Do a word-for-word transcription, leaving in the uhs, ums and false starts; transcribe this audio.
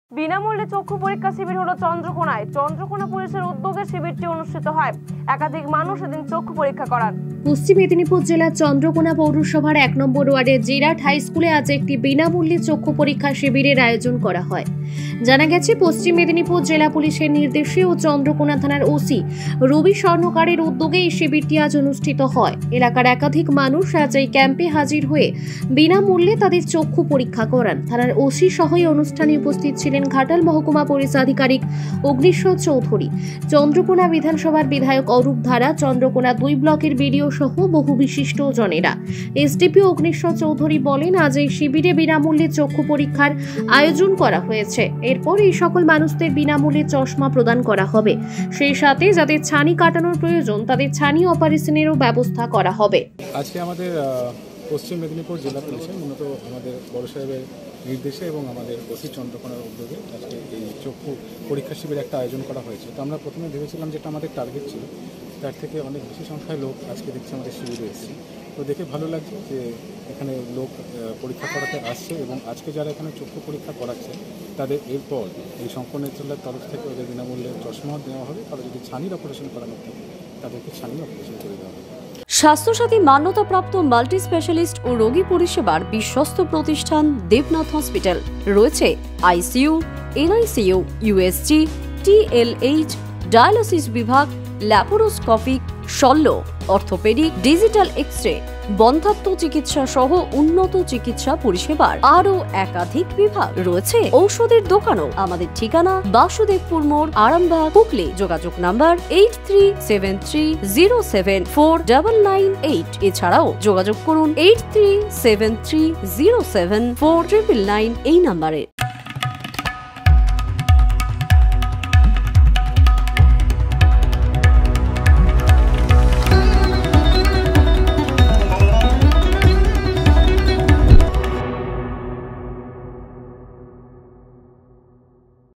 বিনামূল্যে চক্ষু পরীক্ষা শিবির হলো চন্দ্রকোনায়। চন্দ্রকোনা পুলিশের উদ্যোগে শিবিরটি অনুষ্ঠিত হয়। একাধিক মানুষ এদিন চক্ষু পরীক্ষা করান। পশ্চিম মেদিনীপুর জেলার চন্দ্রকোনা পৌরসভার এক নম্বর ওয়ার্ডের জিরাট হাই স্কুলে আজ একটি বিনামূল্যে চক্ষু পরীক্ষা শিবিরের আয়োজন করা হয়। জানা গেছে, পশ্চিম মেদিনীপুর জেলা পুলিশের নির্দেশে ও চন্দ্রকোনা থানার ওসি রবি স্বর্ণকারের উদ্যোগে এই শিবিরটি আজ অনুষ্ঠিত হয়। এলাকার একাধিক মানুষ আজ এই ক্যাম্পে হাজির হয়ে বিনামূল্যে তাদের চক্ষু পরীক্ষা করান। থানার ওসি সহ এই অনুষ্ঠানে উপস্থিত ছিলেন ঘাটাল মহকুমা পুলিশ আধিকারিক অগ্নিশ্বর চৌধুরী, চন্দ্রকোনা বিধানসভার বিধায়ক অরূপ ধারা, চন্দ্রকোনা দুই ব্লকের বিডিও সহ বহু বিশিষ্ট জনেরা। এসডিপিও অগ্নিশ্বর চৌধুরী বলেন, আজ এই শিবিরে বিনামূল্যে চক্ষু পরীক্ষার আয়োজন করা হয়েছে। এরপর এই সকল মানুষদের বিনামূল্যে চশমা প্রদান করা হবে। সেই সাথে যাদের ছানি কাটানোর প্রয়োজন তাদের ছানি অপারেশনেরও ব্যবস্থা করা হবে। আজকে আমাদের পশ্চিম মেদিনীপুর জেলা পুলিশের মূলত আমাদের বড় সাহেবের নির্দেশে এবং আমাদের ওসি চন্দ্রকোনার উদ্যোগে আজকে এই চক্ষু পরীক্ষা শিবির একটা আয়োজন করা হয়েছে। তো আমরা প্রথমে ভেবেছিলাম যেটা আমাদের টার্গেট ছিল, তার থেকে অনেক বেশি সংখ্যায় লোক আজকে দেখছি আমাদের শিবিরে এসেছে। তো দেখে ভালো লাগছে যে এখানে লোক পরীক্ষা করাতে আসছে এবং আজকে যারা এখানে চক্ষু পরীক্ষা করাচ্ছে তাদের এরপর এই সম্পূর্ণ জেলার তরফ থেকে ওদের বিনামূল্যে চশমা দেওয়া হবে। তারা যদি ছানির অপারেশন করানোর থাকে তাদেরকে ছানির অপারেশন করে দেওয়া হবে। স্বাস্থ্যসাথী মান্যতাপ্রাপ্ত মাল্টি স্পেশালিস্ট ও রোগী পরিষেবার বিশ্বস্ত প্রতিষ্ঠান দেবনাথ হসপিটাল। রয়েছে ICU, NICU, USG, TLH, dialysis বিভাগ, ল্যাপারোস্কোপিক, শল্য, অর্থোপেডিক, ডিজিটাল এক্স-রে, বন্ধ্যাত্ব চিকিৎসা সহ উন্নত চিকিৎসা পরিষেবার আরও একাধিক বিভাগ রয়েছে। ঔষধের দোকানও। আমাদের ঠিকানা বাসুদেবপুর মোড়, আরামবাগ, হুগলি। যোগাযোগ number eight three seven three zero seven four double nine eight. এছাড়াও যোগাযোগ করুন eight three seven three zero seven four triple nine এই নাম্বারে।